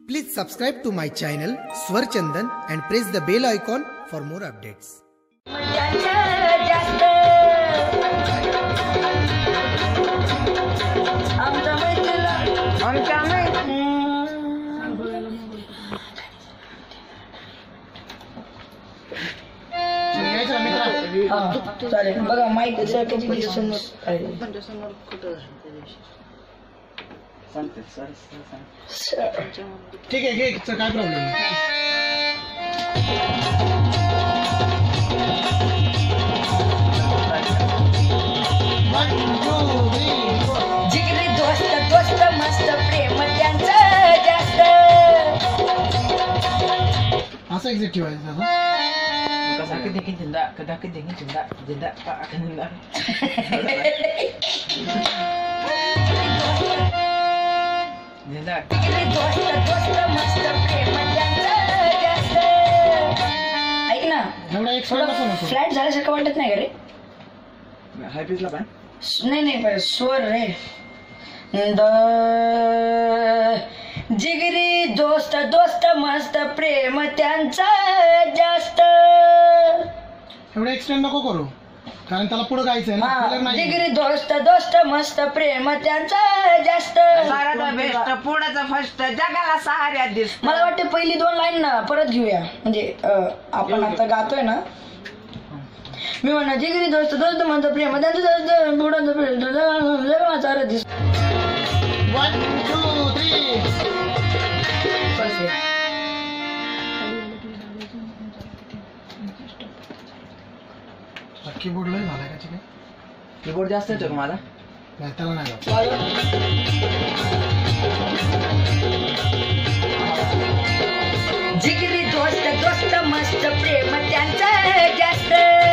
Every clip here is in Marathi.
Please subscribe to my channel Swar Chandan and press the bell icon for more updates. चालेल बघा माहिती ठीक आहे घे काय प्रॉब्लेम जिगरी दोस्त दोस्त मस्त प्रेम त्यांचं जास्त असं एक्झिक्टिव्ह आहे दादा Sakit dingin jenda, kedakit dingin jenda, jenda pak akan hilang. Jenda. जिगरी दोस्त दोस्त मस्त प्रेम त्यांचं जास्त. ऐक ना एवढा एक्स्ट्रा नको नको फ्लॅट झाल्यासारखं वाटत नाही का रे? High pitch ला पण. नाही पण स्वर रे जिगरी दोस्त दोस्त मस्त प्रेम त्यांचं जास्त. एवढा एक्सटेंड नको करू कारण त्याला पुढे गायचंय ना आपल्याला नाही जिगरी दोस्त दोस्त मस्त प्रेम त्यांचं जास्त. साऱ्याचा बेस्ट, पुण्याचा फर्स्ट, जगाला साऱ्या दिसत. मला वाटते पहिली दोन लाईन ना परत घेऊया म्हणजे आपण आता गातोय ना मी म्हणा जिगरी दोस्त दोस्त म्हणतो प्रेम त्यांचं जास्त बुडाचं प्रेम जगाचा दिस. 1 2 3 कीबोर्ड लय झालाय का चिके कीबोर्ड जास्त येतो का माझा? नाही त्याला नाही जात. जिगरी दोस्त दोस्त मस्त प्रेम त्यांचं जास्त.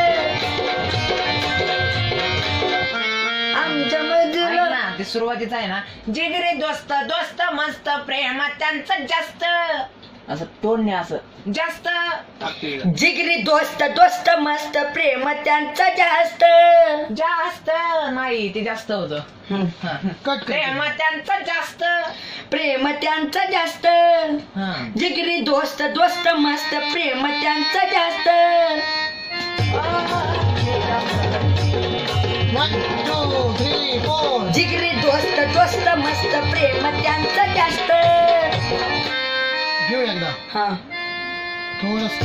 आमच्या मधुर ते सुरुवातीचं आहे ना, जिगरी दोस्त दोस्त मस्त प्रेम त्यांचं जास्त, असं टोन नाही असं जास्त. जिगरी दोस्त दोस्त मस्त प्रेम त्यांचं जास्त. जास्त नाही ते जास्त होतं. कट प्रेम त्यांचं जास्त. प्रेम त्यांचं जास्त. जिगरी दोस्त दोस्त मस्त प्रेम त्यांचं जास्त. 1 2 3 4 जिगरी दोस्त दोस्त मस्त प्रेम त्यांचं जास्त. घेऊ एकदा हा थोडस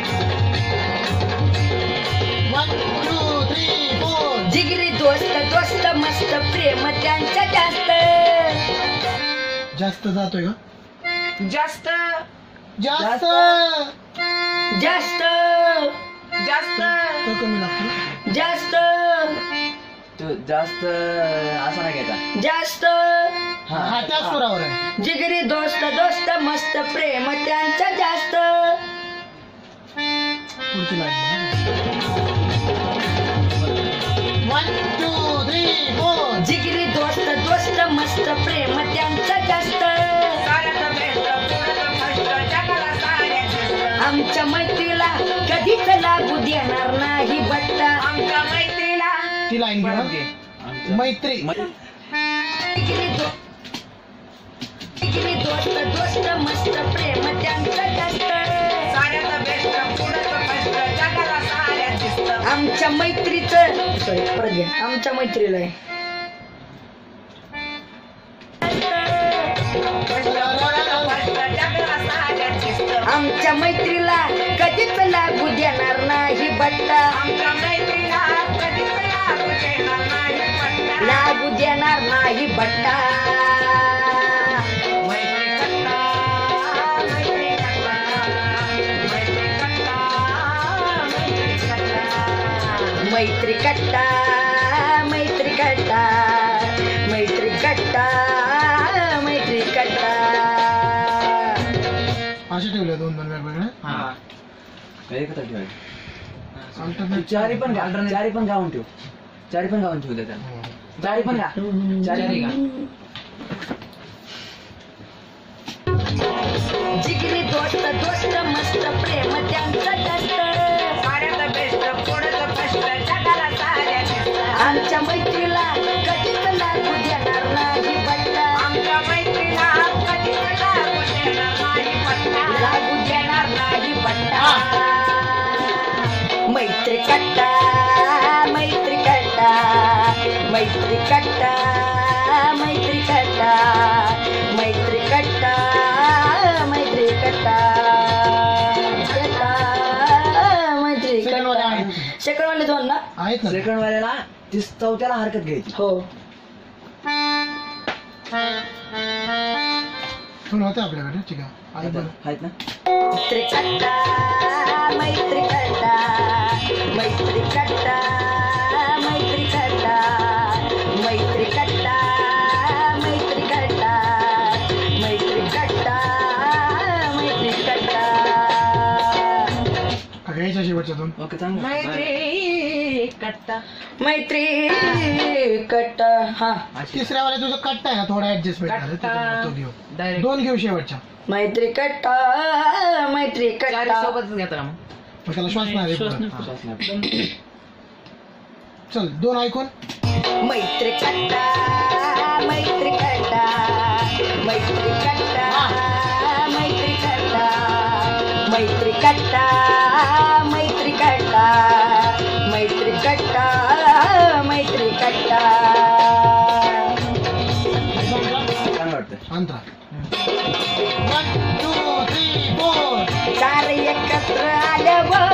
1 2 3 4 जिगरी दोस्त दोस्त मस्त प्रेम त्यांचं जास्त. जास्त जातोय का जास्त जास्त जास्त जास्त तो कमी लागतो जास्त तू जास्त असं नाही घ्यायचा. जास्त हा त्याच स्वरावर आहे जिगरी दोस्त दोस्त मस्त प्रेम त्यांचं जास्त. पुढची लाईन 1 2 3 4 जिगरी दोस्त दोस्त मस्त प्रेम त्यांचं जास्त. आमच्या मैत्रीला कधीच लागू देणार नाही बट्टा. आमच्या मैत्रीला ती लाईन घे मैत्री जिगरी दोस्त दोस्त मस्त प्रेम त्यांचं जास्त. आमच्या मैत्रीचं परत घ्या आमच्या मैत्रीला आहे. आमच्या मैत्रीला कधीच लागू देणार नाही बट्टा. लागू देणार नाही बट्टा. मैत्री कट्टा मैत्री कट्टा मैत्री कट्टा मैत्री कट्टा. असे ठेवले दोन दोन वेगवेगळे चारी पण गावून ठेव. चारी पण गावून ठेवू दे त्याला. चारी पण गा चारी गा. जिगरी दोस्त दोस्त मस्त प्रेम त्यांचं जास्त. आमच्या मैत्रीला कधीच लागू देणार नाही बट्टा. आमच्या मैत्रीला कधीच लागू देणार मैत्री कट्टा मैत्री कट्टा मैत्री कट्टा मैत्री कट्टा मैत्री कट्टा सेकंडवाले दोन ना आहेत ना सेकंड वाल्याला 34 हरकत घ्यायची. हो दोन होते आपल्याकडे ठीक आहे आहे बरं आहेत ना. मैत्री कट्टा मैत्री कट्टा मैत्री कट्टा मैत्री कट्टा मैत्री कट्टा मैत्री कट्टा मैत्री कट्टा मैत्री कट्टा का घ्यायच्या शेवटच्या दोन ओके चांगलं. मैत्री कट्टा मैत्री कट्टा हा तिसऱ्या वाले तुझं कट्टा आहे ना थोडा ऍडजस्टमेंट झालं त्याच्यामुळे तो घेऊ डायरेक्ट दोन घेऊ शेवटच्या मैत्री कट्टा मैत्री कट्टा सोबतच घेतला मग. मग त्याला श्वास नाही आले. चल दोन ऐकून मैत्री कट्टा मैत्री कट्टा मैत्री कट्टा मैत्री कट्टा मैत्री कट्टा मैत्री कट्टा मैत्री कट्टा मैत्री कट्टा चांगलं वाटतं. अंतरा 1 2 3 4 चार एकत्र आल्यावर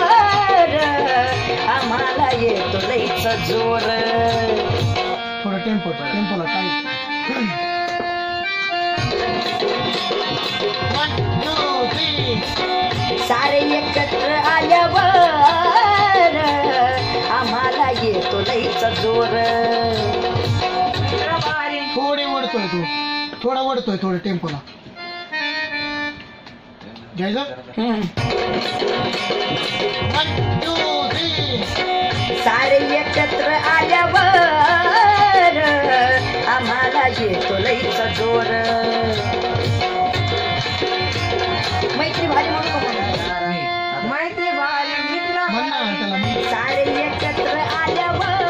आम्हाला येतो लईच जोर. थोडं टेम्पोला टाईट 1 2 3 सारे एकत्र आल्यावर आम्हाला येतो लईच जोर. थोडे वडतोय तू थोडा वडतोय थोडं टेम्पोला घ्यायचं 1 2 3 सारे एकत्र आल्यावर आम्हाला येतो लईच जोर. मैत्री भारी म्हणू का मला? मैत्री भारी मित्र म्हण ना त्याला म्हण. सारे एकत्र आल्यावर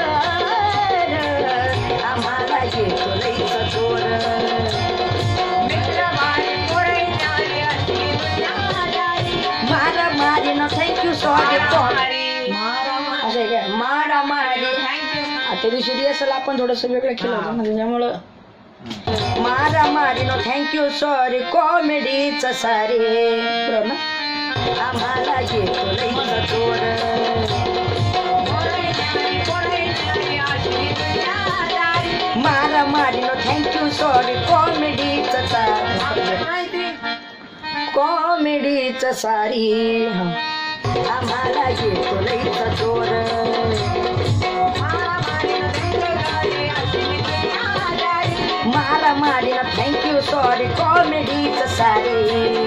आम्हाला येतो लईच जोर. मित्र भारी पोरे न्यारी अशी दुनियादारी. मारा मारी ना थँक्यू सॉरी मारामारी. असं आहे काय मारा मारी त्या दिवशी रिहर्सल आपण थोडंसं वेगळं केलं होतं ना त्याच्यामुळं मारा मारी नो थँक्यू सॉरी कॉमेडीचं सारे बरोबर ना आम्हाला येतो लईच जोर. मारा मारी नो थँक्यू सॉरी कॉमेडीचं सारी कॉमेडीचं सारी आम्हाला येतो लईच जोर. मारा मारी ना थँक्यू सॉरी कॉमेडीचं सारी.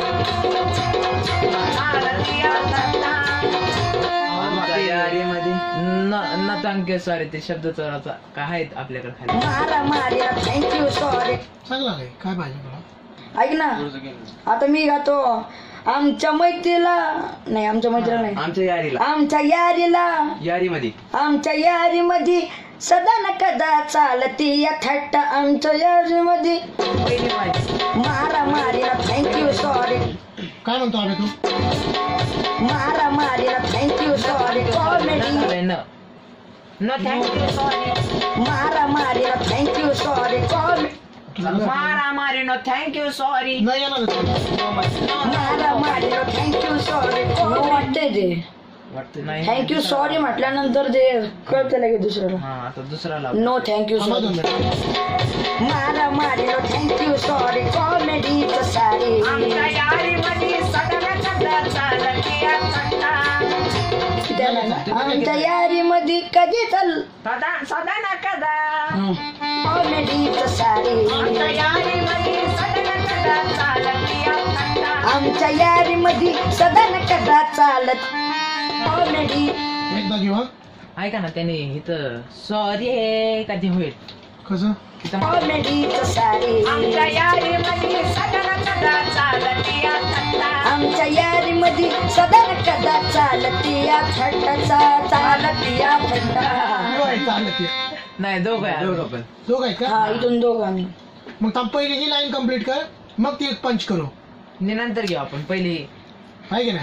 न थँक्यू सॉरी ते शब्द चोराचा काय आहेत आपल्याकडे खाली. मारा मारी ना थँक्यू सॉरी. चांगला आहे काय पाहिजे तुला ऐक ना आता मी गातो आमच्या मैत्रीला नाही आमच्या मैत्रीला नाही आमच्या यारीला आमच्या यारीला यारीमध्ये आमच्या यारीमध्ये सदा न कदा चालती या थट्ट आमच्या यारीमध्ये. पहिली माझी मारा मारी ना थँक्यू सॉरी काय म्हणतो अबे तू मारा मारी ना थँक्यू सॉरी कॉमेडी. न थँक्यू सॉरी. मारा मारी ना थँक्यू सॉरी कॉमेडी. मारा मारी नो थँक्यू सॉरी. नाही येणार मारा मारी ना थँक्यू सॉरी वाटतंय ते वाटतं नाही. थँक्यू सॉरी म्हटल्यानंतर ते कळतं लगेच दुसऱ्याला. हा आता दुसरा लाव. नो थँक्यू थांबा सॉरी. 2 मिनिट मारा मारी नो थँक्यू सॉरी कॉमेडीचं सारी. आमच्या यारीमध्ये सदा कदा चालती या थट्टा. आमच्या यारीमध्ये कधी चाल सदा न कदा कॉमेडीचं सारी. आमच्या यारीमध्ये सदा कदा चालती या थट्टा. आमच्या यारीमध्ये सदा न कदा चालत कॉमेडी. एकदा घेऊ हा ऐका ना त्याने इथं सॉरी कधी होईल कसं तिथं कॉमेडीचं सारी. आमच्या यारीमध्ये सदा कदा चालती या थट्टा. आमच्या यारीमध्ये सदा न कदा चालती या थट्टाचा चालती या थट्टा. चालत ते नाही दोघं पण दोघ आहेत हा का इथून दोघं आम्ही. मग थांब पहिली ही लाईन कम्प्लीट कर मग ती एक पंच करू नंतर घेऊ आपण पहिली. आहे की नाही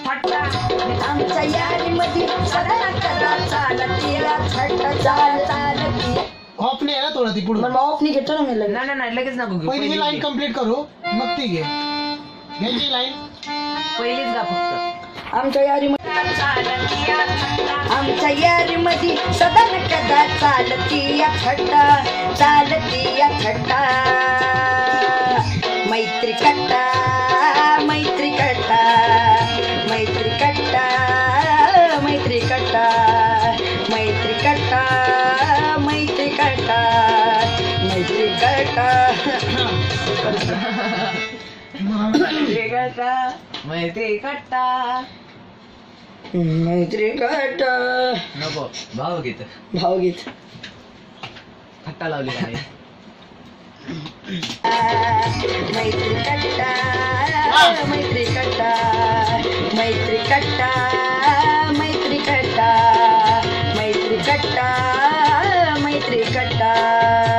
थट्टा आमच्या यारीमध्ये सदा कदा चालती चालती. ऑफ नाही आहे ना थोडं ती पुढे. मग ऑफ नाही घेतो ना मी लगेच. नाही लगेच नको घेऊ. पहिली ही लाईन कम्प्लीट करू मग ती घे. घ्यायची लाईन. पहिलीच गा फक्त. आमच्या यारीमध्ये चालती आमच्या यारीमध्ये सदा कदा चालती या थट्टा चालती या थट्टा. मैत्री कट्टा मैत्री कट्टा मैत्री कट्टा मैत्री कट्टा मैत्री कट्टा मैत्री कट्टा मैत्री कट्टा मैत्री कट्टा मैत्री कट्टा. नको भावगीत भावगीत. थट्टा लावली काय मैत्री कट्टा मैत्री कट्टा मैत्री कट्टा मैत्री कट्टा मैत्री कट्टा मैत्री कट्टा.